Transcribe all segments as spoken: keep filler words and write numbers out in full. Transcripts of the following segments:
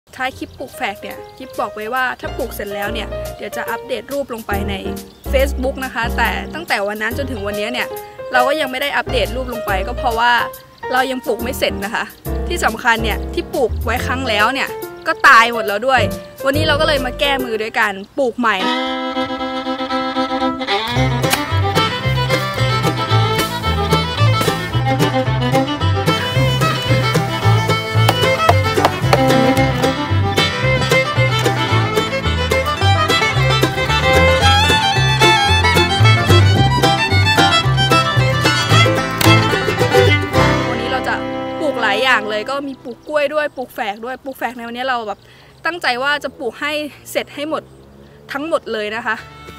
ท้ายคลิปปลูกแฝกเนี่ยคลิปบอกไว้ว่าถ้าปลูกเสร็จแล้วเนี่ยเดี๋ยวจะอัปเดตรูปลงไปใน Facebook นะคะแต่ตั้งแต่วันนั้นจนถึงวันนี้เนี่ยเราก็ยังไม่ได้อัปเดตรูปลงไปก็เพราะว่าเรายังปลูกไม่เสร็จนะคะที่สำคัญเนี่ยที่ปลูกไว้ครั้งแล้วเนี่ยก็ตายหมดแล้วด้วยวันนี้เราก็เลยมาแก้มือด้วยการปลูกใหม่อย่างเลยก็มีปลูกกล้วยด้วยปลูกแฝกด้วยปลูกแฝกในวันนี้เราแบบตั้งใจว่าจะปลูกให้เสร็จให้หมดทั้งหมดเลยนะคะ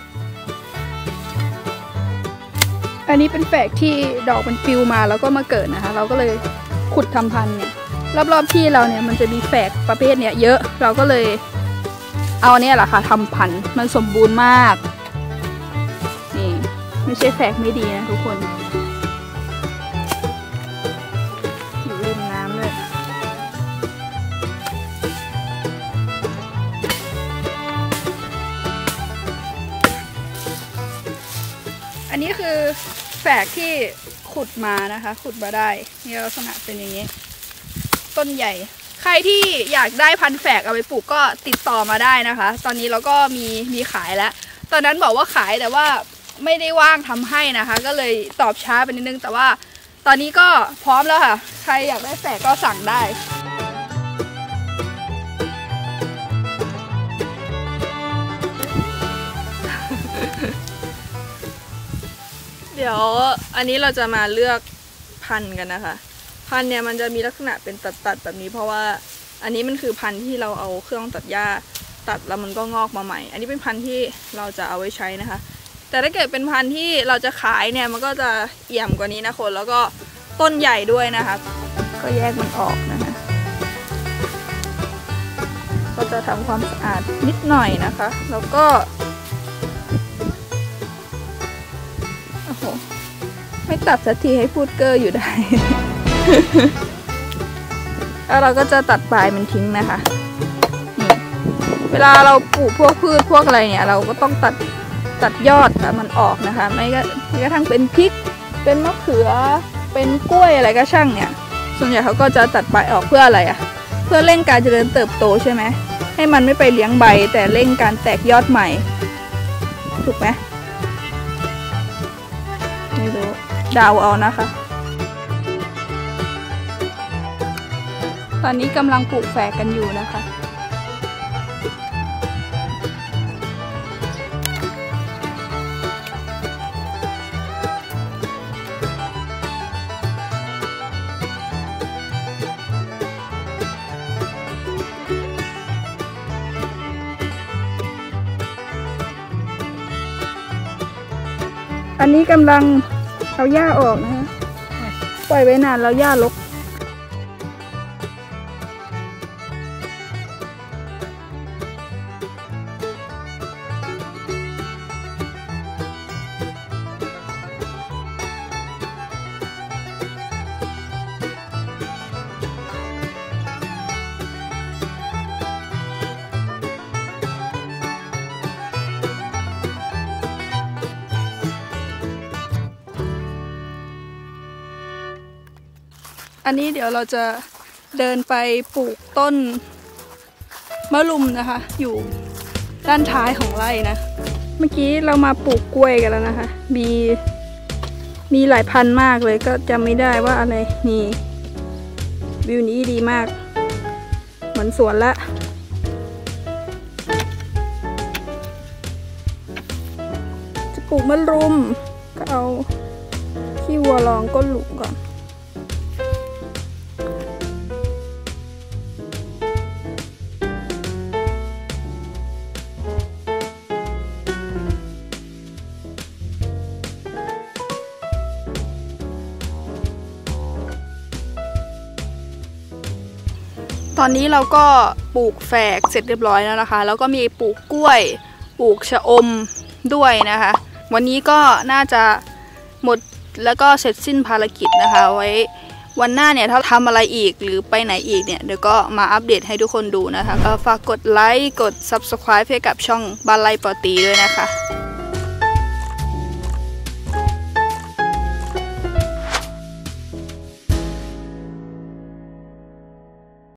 อันนี้เป็นแฝกที่ดอกมันปิวมาแล้วก็มาเกิดนะคะเราก็เลยขุดทำพันธุ์เนี่ยรอบๆที่เราเนี่ยมันจะมีแฝกประเภทเนี่ยเยอะเราก็เลยเอาเนี่ยแหละค่ะทำพันธุ์มันสมบูรณ์มากนี่ไม่ใช่แฝกไม่ดีนะทุกคนอันนี้คือแฝกที่ขุดมานะคะขุดมาได้นี่ลักษณะเป็นอย่างนี้ต้นใหญ่ใครที่อยากได้พันธุ์แฝกเอาไปปลูกก็ติดต่อมาได้นะคะตอนนี้เราก็มีมีขายแล้วตอนนั้นบอกว่าขายแต่ว่าไม่ได้ว่างทำให้นะคะก็เลยตอบช้าไปนิดนึงแต่ว่าตอนนี้ก็พร้อมแล้วค่ะใครอยากได้แฝกก็สั่งได้เดี๋ยวอันนี้เราจะมาเลือกพันธุ์กันนะคะพันธุ์เนี่ยมันจะมีลักษณะเป็นตัดๆแบบนี้เพราะว่าอันนี้มันคือพันธุ์ที่เราเอาเครื่องตัดหญ้าตัดแล้วมันก็งอกมาใหม่อันนี้เป็นพันธุ์ที่เราจะเอาไว้ใช้นะคะแต่ถ้าเกิดเป็นพันธุ์ที่เราจะขายเนี่ยมันก็จะเอี่ยมกว่านี้นะคนแล้วก็ต้นใหญ่ด้วยนะคะก็แยกมันออกนะคะก็จะทำความสะอาดนิดหน่อยนะคะแล้วก็ไม่ตัดสักทีให้พูดเกอร์อยู่ได้ แล้วเราก็จะตัดปลายมันทิ้งนะคะนี่เวลาเราปลูกพวกพืชพวกอะไรเนี่ยเราก็ต้องตัดตัดยอดมันออกนะคะไม่ก็ไม่กระทั่งเป็นพริกเป็นมะเขือเป็นกล้วยอะไรก็ช่างเนี่ยส่วนใหญ่เขาก็จะตัดปลายออกเพื่ออะไรอะเพื่อเร่งการเจริญเติบโตใช่ไหมให้มันไม่ไปเลี้ยงใบแต่เร่งการแตกยอดใหม่ถูกไหมไม่รู้เดาเอานะคะตอนนี้กำลังปลูกแฝกกันอยู่นะคะอันนี้กำลังเอาหญ้าออกนะคะปล่อยไว้นานแล้วหญ้ารกอันนี้เดี๋ยวเราจะเดินไปปลูกต้นมะรุมนะคะอยู่ด้านท้ายของไร่นะเมื่อกี้เรามาปลูกกล้วยกันแล้วนะคะมีมีหลายพันธุ์มากเลยก็จำไม่ได้ว่าอะไรนี่วิวนี้ดีมากเหมือนสวนละจะปลูกมะรุมก็เอาขี้วัวรองก้นหลุมก่อนตอนนี้เราก็ปลูกแฝกเสร็จเรียบร้อยแล้วนะคะแล้วก็มีปลูกกล้วยปลูกชะอมด้วยนะคะวันนี้ก็น่าจะหมดแล้วก็เสร็จสิ้นภารกิจนะคะไว้วันหน้าเนี่ยถ้าทำอะไรอีกหรือไปไหนอีกเนี่ยเดี๋ยวก็มาอัปเดตให้ทุกคนดูนะคะก็ฝากกดไลค์กด ซับสไครบ์ ให้กับช่องบ้านไร่ปอตีด้วยนะคะ